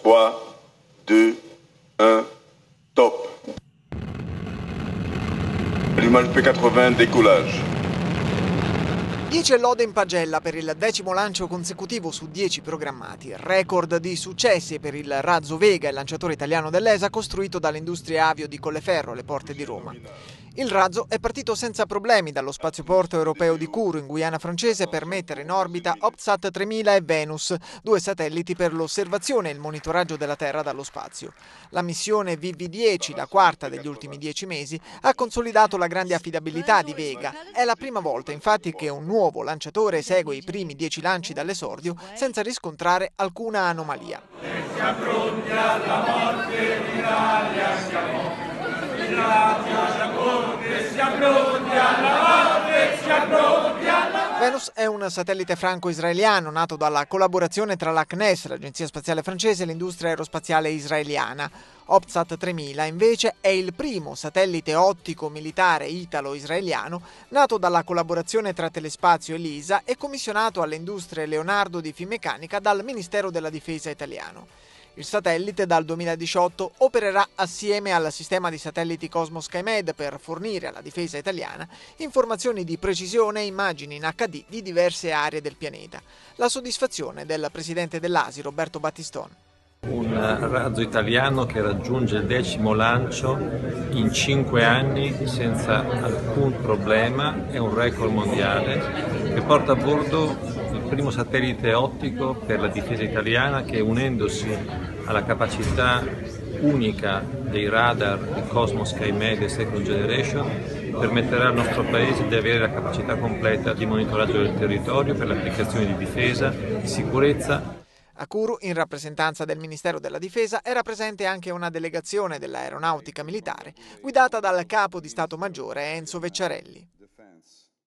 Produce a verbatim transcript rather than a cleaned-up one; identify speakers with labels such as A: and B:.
A: tre, due, uno, top. Allumage P quatre-vingts, décollage.
B: dieci lode in pagella per il decimo lancio consecutivo su dieci programmati. Record di successi per il razzo Vega, il lanciatore italiano dell'E S A costruito dall'industria avio di Colleferro alle porte di Roma. Il razzo è partito senza problemi dallo spazioporto europeo di Kourou in Guyana francese per mettere in orbita OptSat tremila e Venus, due satelliti per l'osservazione e il monitoraggio della Terra dallo spazio. La missione V V dieci, la quarta degli ultimi dieci mesi, ha consolidato la grande affidabilità di Vega. È la prima volta infatti che un nuovo lanciatore esegue i primi dieci lanci dall'esordio senza riscontrare alcuna anomalia.
C: Siamo pronti alla morte, l'Italia siamo.
B: Venus è un satellite franco-israeliano nato dalla collaborazione tra l'A C N E S, l'agenzia spaziale francese, e l'industria aerospaziale israeliana. OptSat tremila invece è il primo satellite ottico militare italo-israeliano nato dalla collaborazione tra Telespazio e l'I S A e commissionato alle industrie Leonardo di Finmeccanica dal Ministero della Difesa italiano. Il satellite dal duemiladiciotto opererà assieme al sistema di satelliti Cosmo SkyMed per fornire alla difesa italiana informazioni di precisione e immagini in acca di di diverse aree del pianeta. La soddisfazione del presidente dell'A S I, Roberto Battistone.
D: Un razzo italiano che raggiunge il decimo lancio in cinque anni senza alcun problema, è un record mondiale che porta a bordo il primo satellite ottico per la difesa italiana che, unendosi alla capacità unica dei radar di Cosmo SkyMed e Second Generation, permetterà al nostro Paese di avere la capacità completa di monitoraggio del territorio per le applicazioni di difesa, di sicurezza.
B: A Kourou, in rappresentanza del Ministero della Difesa, era presente anche una delegazione dell'aeronautica militare guidata dal capo di Stato Maggiore Enzo Vecciarelli.